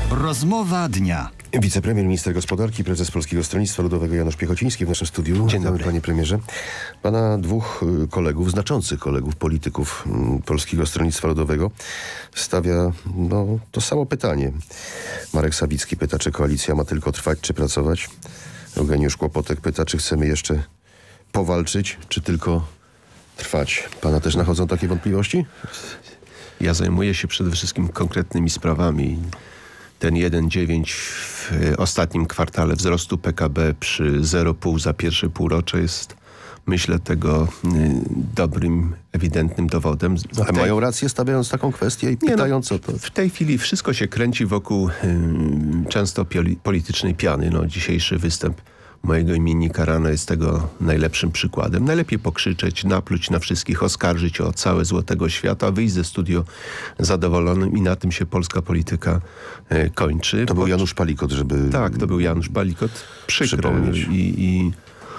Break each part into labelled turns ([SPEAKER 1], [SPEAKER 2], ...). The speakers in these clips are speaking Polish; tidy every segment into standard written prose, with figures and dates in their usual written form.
[SPEAKER 1] Rozmowa dnia.
[SPEAKER 2] Wicepremier, minister gospodarki, prezes Polskiego Stronnictwa Ludowego Janusz Piechociński w naszym studiu.
[SPEAKER 3] Dzień dobry,
[SPEAKER 2] panie premierze. Pana dwóch kolegów, znaczących kolegów, polityków Polskiego Stronnictwa Ludowego stawia to samo pytanie. Marek Sawicki pyta, czy koalicja ma tylko trwać, czy pracować. Eugeniusz Kłopotek pyta, czy chcemy jeszcze powalczyć, czy tylko trwać. Pana też nachodzą takie wątpliwości?
[SPEAKER 3] Ja zajmuję się przede wszystkim konkretnymi sprawami. Ten 1,9 w ostatnim kwartale wzrostu PKB przy 0,5 za pierwsze półrocze jest, myślę, tego dobrym, ewidentnym dowodem.
[SPEAKER 2] Ale mają rację, stawiając taką kwestię i pytając o to.
[SPEAKER 3] W tej chwili wszystko się kręci wokół często politycznej piany. Dzisiejszy występ mojego imiennika rano jest tego najlepszym przykładem. Najlepiej pokrzyczeć, napluć na wszystkich, oskarżyć o całe złotego świata, wyjść ze studio zadowolonym i na tym się polska polityka kończy.
[SPEAKER 2] To był Janusz Palikot, żeby...
[SPEAKER 3] Tak, to był Janusz Palikot. Przykry i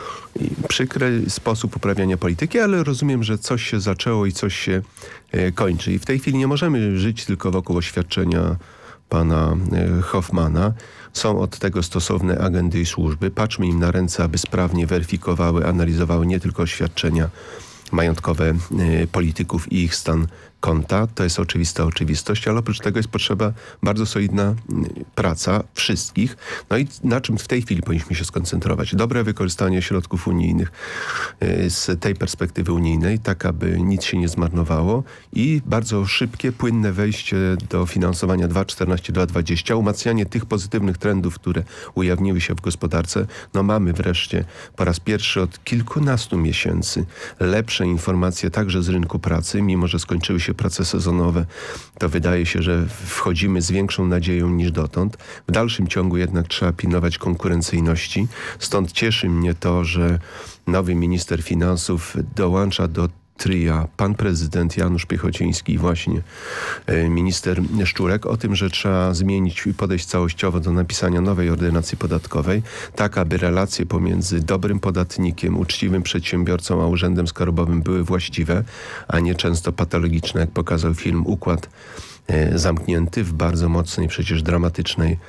[SPEAKER 3] przykry sposób uprawiania polityki, ale rozumiem, że coś się zaczęło i coś się kończy. I w tej chwili nie możemy żyć tylko wokół oświadczenia pana Hoffmana. Są od tego stosowne agendy i służby. Patrzmy im na ręce, aby sprawnie weryfikowały, analizowały nie tylko oświadczenia majątkowe polityków i ich stan konta. To jest oczywista oczywistość, ale oprócz tego jest potrzeba bardzo solidna praca wszystkich. No i na czym w tej chwili powinniśmy się skoncentrować? Dobre wykorzystanie środków unijnych z tej perspektywy unijnej, tak aby nic się nie zmarnowało i bardzo szybkie, płynne wejście do finansowania 2,14, 2,20, umacnianie tych pozytywnych trendów, które ujawniły się w gospodarce. Mamy wreszcie po raz pierwszy od kilkunastu miesięcy lepsze informacje także z rynku pracy, mimo że skończyły się prace sezonowe, to wydaje się, że wchodzimy z większą nadzieją niż dotąd. W dalszym ciągu jednak trzeba pilnować konkurencyjności. Stąd cieszy mnie to, że nowy minister finansów dołącza do tria pan prezydent Janusz Piechociński i właśnie minister Szczurek o tym, że trzeba zmienić i podejść całościowo do napisania nowej ordynacji podatkowej, tak aby relacje pomiędzy dobrym podatnikiem, uczciwym przedsiębiorcą a urzędem skarbowym były właściwe, a nie często patologiczne, jak pokazał film Układ zamknięty w bardzo mocnej, przecież dramatycznej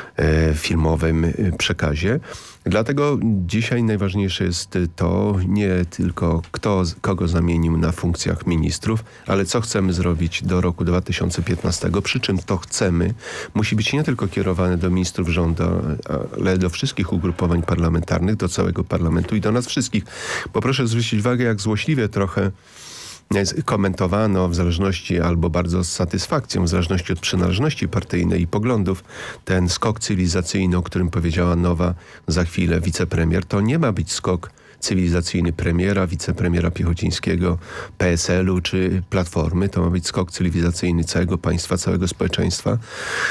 [SPEAKER 3] filmowym przekazie. Dlatego dzisiaj najważniejsze jest to nie tylko kogo zamienił na funkcjach ministrów, ale co chcemy zrobić do roku 2015. Przy czym to chcemy musi być nie tylko kierowane do ministrów rządu, ale do wszystkich ugrupowań parlamentarnych, do całego parlamentu i do nas wszystkich. Bo proszę zwrócić uwagę, jak złośliwie trochę komentowano w zależności albo bardzo z satysfakcją, w zależności od przynależności partyjnej i poglądów, ten skok cywilizacyjny, o którym powiedziała nowa za chwilę wicepremier. To nie ma być skok cywilizacyjny premiera, wicepremiera Piechocińskiego, PSL-u czy Platformy. To ma być skok cywilizacyjny całego państwa, całego społeczeństwa.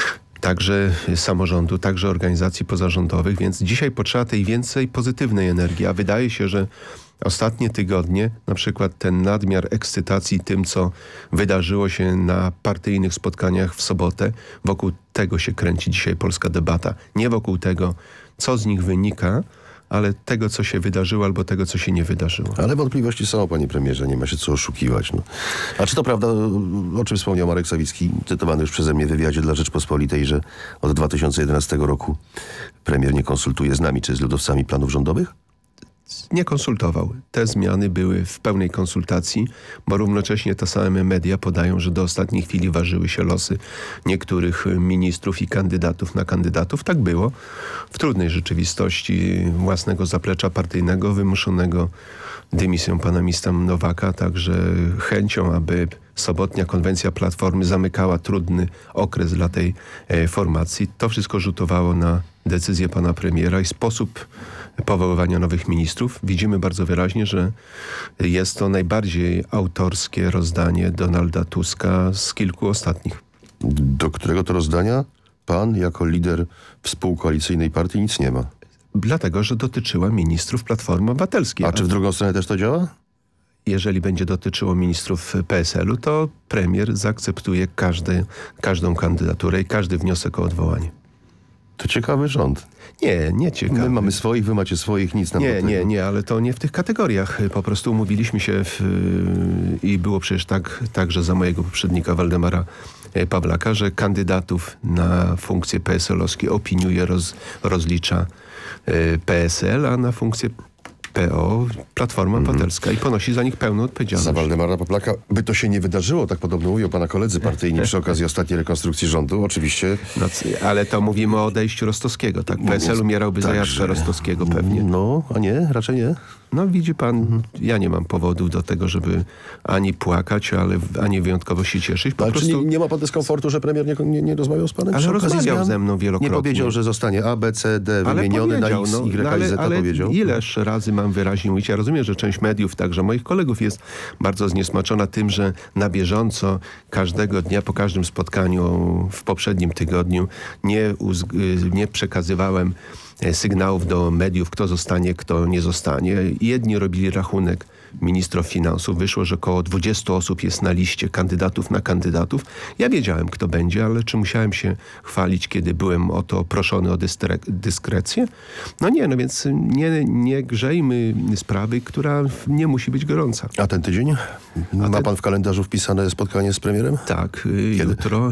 [SPEAKER 3] Także samorządu, także organizacji pozarządowych, więc dzisiaj potrzeba tej więcej pozytywnej energii, a wydaje się, że ostatnie tygodnie, na przykład ten nadmiar ekscytacji tym, co wydarzyło się na partyjnych spotkaniach w sobotę, wokół tego się kręci dzisiaj polska debata. Nie wokół tego, co z nich wynika, ale tego, co się wydarzyło albo tego, co się nie wydarzyło.
[SPEAKER 2] Ale wątpliwości są, panie premierze, nie ma się co oszukiwać. A czy to prawda, o czym wspomniał Marek Sawicki, cytowany już przeze mnie w wywiadzie dla Rzeczpospolitej, że od 2011 roku premier nie konsultuje z nami czy z ludowcami planów rządowych?
[SPEAKER 3] Nie konsultował. Te zmiany były w pełnej konsultacji, bo równocześnie te same media podają, że do ostatniej chwili ważyły się losy niektórych ministrów i kandydatów na kandydatów. Tak było w trudnej rzeczywistości własnego zaplecza partyjnego, wymuszonego dymisją pana ministra Nowaka, także chęcią, aby sobotnia konwencja Platformy zamykała trudny okres dla tej formacji. To wszystko rzutowało na decyzję pana premiera i sposób powoływania nowych ministrów. Widzimy bardzo wyraźnie, że jest to najbardziej autorskie rozdanie Donalda Tuska z kilku ostatnich.
[SPEAKER 2] Do którego to rozdania pan jako lider współkoalicyjnej partii nic nie ma?
[SPEAKER 3] Dlatego, że dotyczyła ministrów Platformy Obywatelskiej.
[SPEAKER 2] A czy w drugą stronę też to działa?
[SPEAKER 3] Jeżeli będzie dotyczyło ministrów PSL-u, to premier zaakceptuje każdą kandydaturę i każdy wniosek o odwołanie.
[SPEAKER 2] To ciekawy rząd.
[SPEAKER 3] Nie ciekawy.
[SPEAKER 2] My mamy swoich, wy macie swoich, nic nam do tego.
[SPEAKER 3] Nie, ale to nie w tych kategoriach. Po prostu umówiliśmy się i było przecież tak, że za mojego poprzednika Waldemara Pawlaka, że kandydatów na funkcje PSL-owskie opiniuje, rozlicza PSL, a na funkcję PO Platforma Obywatelska i ponosi za nich pełną odpowiedzialność.
[SPEAKER 2] Za Waldemara Pawlaka by to się nie wydarzyło, tak podobno mówią pana koledzy partyjni przy okazji ostatniej rekonstrukcji rządu. Oczywiście.
[SPEAKER 3] No, ale to mówimy o odejściu Rostowskiego, tak? PSL umierałby za Jacka Rostowskiego pewnie.
[SPEAKER 2] No, a nie, raczej nie.
[SPEAKER 3] No widzi pan, ja nie mam powodów do tego, żeby ani płakać, ani wyjątkowo się cieszyć. Po prostu...
[SPEAKER 2] Czy nie ma pan dyskomfortu, że premier nie rozmawiał z panem?
[SPEAKER 3] Ale rozmawiał ze mną wielokrotnie.
[SPEAKER 2] Nie powiedział, że zostanie A, B, C, D wymieniony na X, Y, Z powiedział.
[SPEAKER 3] Ileż razy mam wyraźnie mówić. Ja rozumiem, że część mediów, także moich kolegów jest bardzo zniesmaczona tym, że na bieżąco każdego dnia, po każdym spotkaniu w poprzednim tygodniu nie przekazywałem sygnałów do mediów, kto zostanie, kto nie zostanie. Jedni robili rachunek ministrów finansów. Wyszło, że około 20 osób jest na liście kandydatów na kandydatów. Ja wiedziałem, kto będzie, ale czy musiałem się chwalić, kiedy byłem o to proszony o dyskrecję? No nie, no więc nie grzejmy sprawy, która nie musi być gorąca.
[SPEAKER 2] A ten tydzień? Ma pan w kalendarzu wpisane spotkanie z premierem?
[SPEAKER 3] Tak, jutro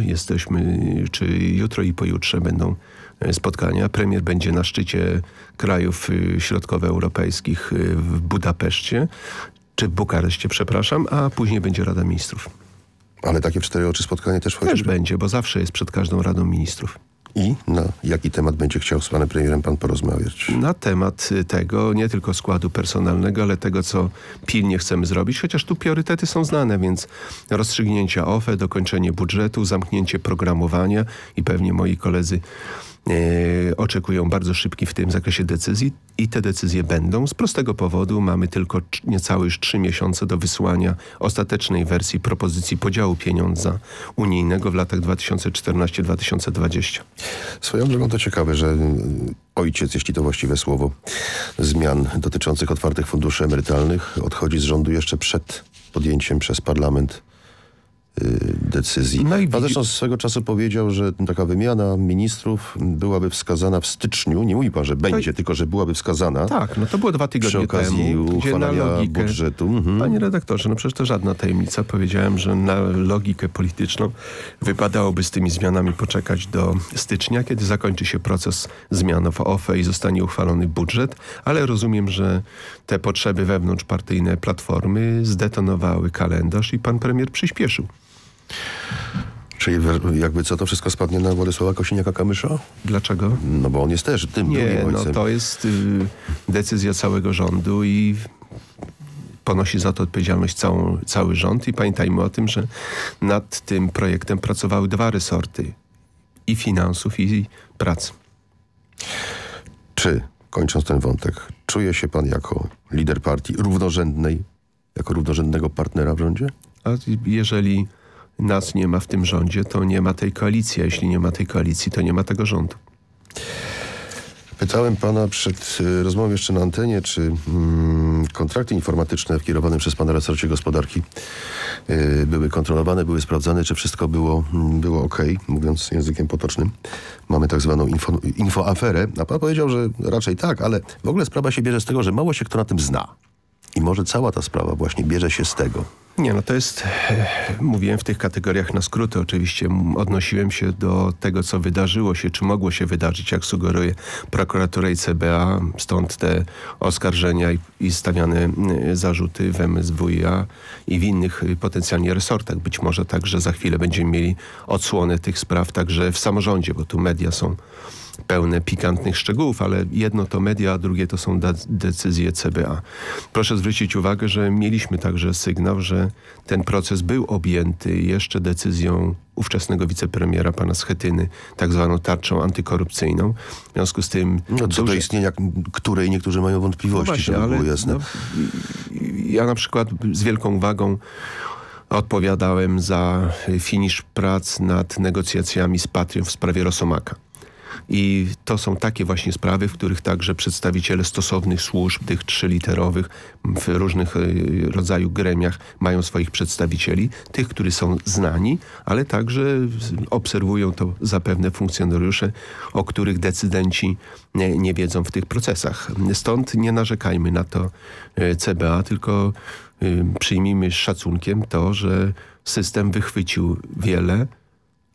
[SPEAKER 3] jutro i pojutrze będą spotkania. Premier będzie na szczycie krajów środkowoeuropejskich w Budapeszcie, czy w Bukareszcie, przepraszam, a później będzie Rada Ministrów.
[SPEAKER 2] Ale takie w 4 oczy spotkanie też wchodzi?
[SPEAKER 3] Też będzie, bo zawsze jest przed każdą Radą Ministrów.
[SPEAKER 2] I na jaki temat będzie chciał z panem premierem pan porozmawiać?
[SPEAKER 3] Na temat tego, nie tylko składu personalnego, ale tego, co pilnie chcemy zrobić, chociaż tu priorytety są znane, więc rozstrzygnięcia OFE, dokończenie budżetu, zamknięcie programowania i pewnie moi koledzy oczekują bardzo szybkich w tym zakresie decyzji i te decyzje będą. Z prostego powodu mamy tylko niecałe już 3 miesiące do wysłania ostatecznej wersji propozycji podziału pieniądza unijnego w latach 2014-2020.
[SPEAKER 2] Swoją drogą to ciekawe, że ojciec, jeśli to właściwe słowo, zmian dotyczących otwartych funduszy emerytalnych odchodzi z rządu jeszcze przed podjęciem przez parlament decyzji.
[SPEAKER 3] No i
[SPEAKER 2] pan zresztą swego czasu powiedział, że taka wymiana ministrów byłaby wskazana w styczniu. Nie mówi pan, że będzie, tylko że byłaby wskazana.
[SPEAKER 3] Tak, no to było 2 tygodnie
[SPEAKER 2] przy okazji
[SPEAKER 3] temu.
[SPEAKER 2] uchwalania budżetu.
[SPEAKER 3] Panie redaktorze, no przecież to żadna tajemnica. Powiedziałem, że na logikę polityczną wypadałoby z tymi zmianami poczekać do stycznia, kiedy zakończy się proces zmian w OFE i zostanie uchwalony budżet, ale rozumiem, że te potrzeby wewnątrzpartyjne Platformy zdetonowały kalendarz i pan premier przyspieszył.
[SPEAKER 2] Czyli jakby co, to wszystko spadnie na Władysława Kosiniaka-Kamysza?
[SPEAKER 3] Dlaczego?
[SPEAKER 2] No bo on jest też tym drugim ojcem.
[SPEAKER 3] No to jest decyzja całego rządu i ponosi za to odpowiedzialność cały rząd. I pamiętajmy o tym, że nad tym projektem pracowały 2 resorty. I finansów, i pracy.
[SPEAKER 2] Czy, kończąc ten wątek, czuje się pan jako lider partii równorzędnej, jako równorzędnego partnera w rządzie?
[SPEAKER 3] A jeżeli nas nie ma w tym rządzie, to nie ma tej koalicji. A jeśli nie ma tej koalicji, to nie ma tego rządu.
[SPEAKER 2] Pytałem pana przed rozmową jeszcze na antenie, czy kontrakty informatyczne w kierowanym przez pana resorcie gospodarki były kontrolowane, były sprawdzane, czy wszystko było okej, mówiąc językiem potocznym. Mamy tak zwaną infoaferę, a pan powiedział, że raczej tak, ale w ogóle sprawa się bierze z tego, że mało się kto na tym zna. I może cała ta sprawa właśnie bierze się z tego.
[SPEAKER 3] Nie, no to jest, mówiłem w tych kategoriach na skróty oczywiście, odnosiłem się do tego, co wydarzyło się, czy mogło się wydarzyć, jak sugeruje prokuratura i CBA, stąd te oskarżenia i stawiane zarzuty w MSWiA i w innych potencjalnie resortach. Być może także za chwilę będziemy mieli odsłonę tych spraw także w samorządzie, bo tu media są pełne pikantnych szczegółów, ale jedno to media, a drugie to są decyzje CBA. Proszę zwrócić uwagę, że mieliśmy także sygnał, że ten proces był objęty jeszcze decyzją ówczesnego wicepremiera pana Schetyny, tak zwaną tarczą antykorupcyjną. W związku z tym...
[SPEAKER 2] No, co do istnienia której niektórzy mają wątpliwości, no właśnie, żeby było jasne. No,
[SPEAKER 3] ja na przykład z wielką uwagą odpowiadałem za finisz prac nad negocjacjami z Patrią w sprawie Rosomaka. I to są takie właśnie sprawy, w których także przedstawiciele stosownych służb, tych 3-literowych, w różnych rodzaju gremiach mają swoich przedstawicieli, tych, którzy są znani, ale także obserwują to zapewne funkcjonariusze, o których decydenci nie wiedzą w tych procesach. Stąd nie narzekajmy na to CBA, tylko przyjmijmy z szacunkiem to, że system wychwycił wiele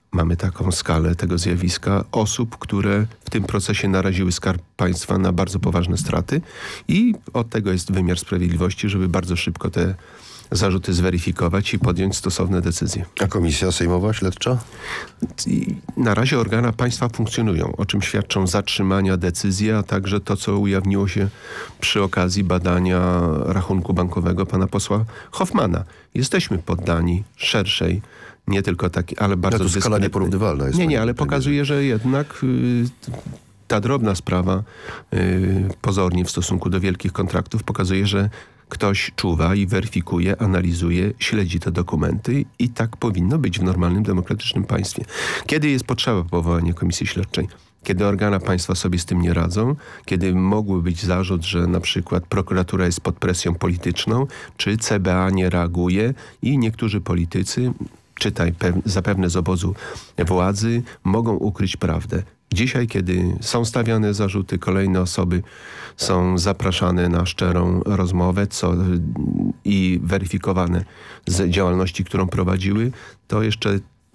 [SPEAKER 3] mamy taką skalę tego zjawiska osób, które w tym procesie naraziły Skarb Państwa na bardzo poważne straty i od tego jest wymiar sprawiedliwości, żeby bardzo szybko te zarzuty zweryfikować i podjąć stosowne decyzje.
[SPEAKER 2] A komisja sejmowa, śledcza?
[SPEAKER 3] I na razie organa państwa funkcjonują, o czym świadczą zatrzymania decyzji, a także to, co ujawniło się przy okazji badania rachunku bankowego pana posła Hoffmana. Jesteśmy poddani szerszej, nie tylko takiej, ale bardzo
[SPEAKER 2] to skala nieporównywalna jest.
[SPEAKER 3] Nie, ale pokazuje, że jednak ta drobna sprawa pozornie w stosunku do wielkich kontraktów pokazuje, że ktoś czuwa i weryfikuje, analizuje, śledzi te dokumenty i tak powinno być w normalnym, demokratycznym państwie. Kiedy jest potrzeba powołania komisji śledczej? Kiedy organa państwa sobie z tym nie radzą, kiedy mógłby być zarzut, że na przykład prokuratura jest pod presją polityczną, czy CBA nie reaguje i niektórzy politycy, czytaj zapewne z obozu władzy, mogą ukryć prawdę. Dzisiaj, kiedy są stawiane zarzuty, kolejne osoby są zapraszane na szczerą rozmowę i weryfikowane z działalności, którą prowadziły, to jeszcze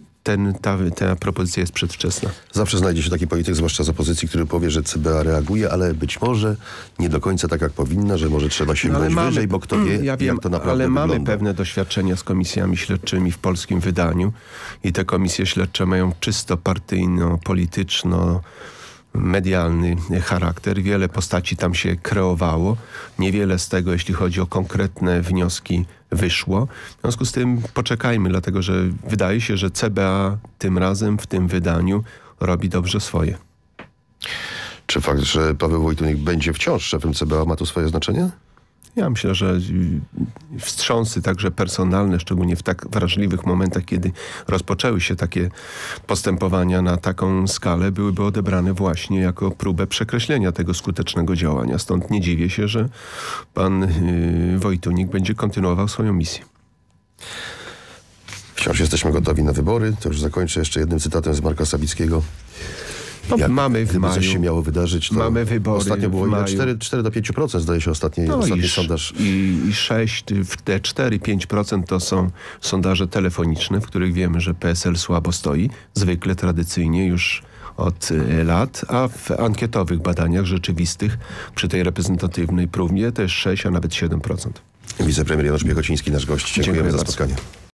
[SPEAKER 3] ta propozycja jest przedwczesna.
[SPEAKER 2] Zawsze znajdzie się taki polityk, zwłaszcza z opozycji, który powie, że CBA reaguje, ale być może nie do końca tak, jak powinna, że może trzeba sięgnąć wyżej, bo kto wie, jak to naprawdę
[SPEAKER 3] ale
[SPEAKER 2] wygląda.
[SPEAKER 3] mamy pewne doświadczenia z komisjami śledczymi w polskim wydaniu i te komisje śledcze mają czysto partyjno-polityczno medialny charakter. Wiele postaci tam się kreowało. Niewiele z tego, jeśli chodzi o konkretne wnioski, wyszło. W związku z tym poczekajmy, dlatego że wydaje się, że CBA tym razem w tym wydaniu robi dobrze swoje.
[SPEAKER 2] Czy fakt, że Paweł Wojtunik będzie wciąż szefem CBA, ma tu swoje znaczenie?
[SPEAKER 3] Ja myślę, że wstrząsy także personalne, szczególnie w tak wrażliwych momentach, kiedy rozpoczęły się takie postępowania na taką skalę, byłyby odebrane właśnie jako próbę przekreślenia tego skutecznego działania. Stąd nie dziwię się, że pan Wojtunik będzie kontynuował swoją misję.
[SPEAKER 2] Wciąż jesteśmy gotowi na wybory. To już zakończę jeszcze jednym cytatem z Marka Sawickiego.
[SPEAKER 3] Mamy w maju.
[SPEAKER 2] Coś się miało wydarzyć, to
[SPEAKER 3] mamy wybory.
[SPEAKER 2] Ostatnio było 4 do 5%, zdaje się ostatni sondaż.
[SPEAKER 3] I 4-5% to są sondaże telefoniczne, w których wiemy, że PSL słabo stoi. Zwykle, tradycyjnie już od lat, a w ankietowych badaniach rzeczywistych przy tej reprezentatywnej próbie to jest 6, a nawet 7%.
[SPEAKER 2] Wicepremier Janusz Piechociński, nasz gość. Dziękujemy za spotkanie.